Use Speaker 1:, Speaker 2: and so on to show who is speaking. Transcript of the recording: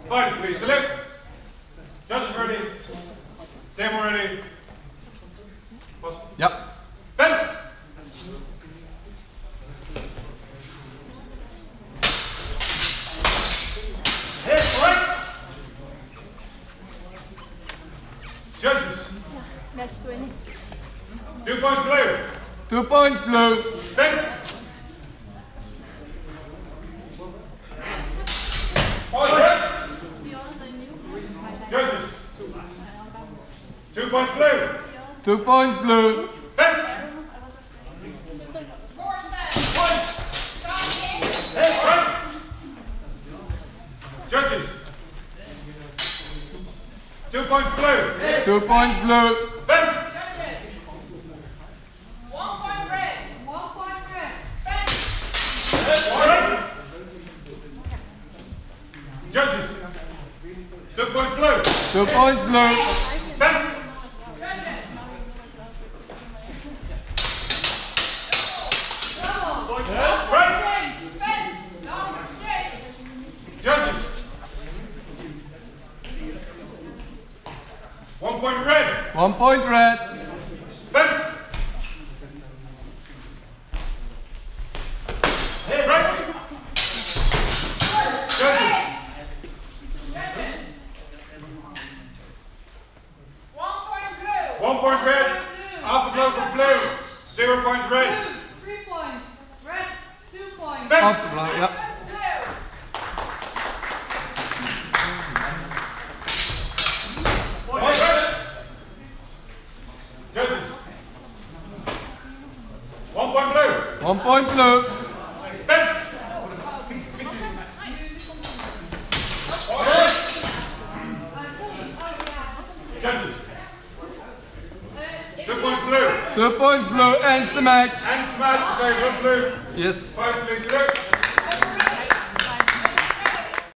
Speaker 1: Fighters, please salute. Judges ready. Team ready.
Speaker 2: Yep.
Speaker 1: Fence. Hit right. Judges.
Speaker 3: That's 20.
Speaker 1: 2 points blue.
Speaker 2: 2 points blue.
Speaker 1: Fence. Point red. Judges. 2 points blue.
Speaker 2: 2 points blue.
Speaker 1: Fence. Hit right. Judges. 2 points blue.
Speaker 2: 2 points blue.
Speaker 1: Fence.
Speaker 3: 1 point red. 1 point red.
Speaker 1: Red. Judges. 2 points blue.
Speaker 2: 2 points blue.
Speaker 1: Fence. Red. Judges. 1 point red.
Speaker 2: 1 point red.
Speaker 1: Fence. Red. Judges. 1 point red. After blow for blue. 0 points red.
Speaker 3: 3 points. Red. 2 points.
Speaker 1: Fence.
Speaker 2: After blow, yep.
Speaker 1: Point red. Judges. 1 point blue.
Speaker 2: 1 point blue.
Speaker 1: Fence. Judges. 2 points blue.
Speaker 2: 2 points blue ends the match.
Speaker 1: And smash in favor of blue.
Speaker 2: Yes.
Speaker 1: Fight, please, look.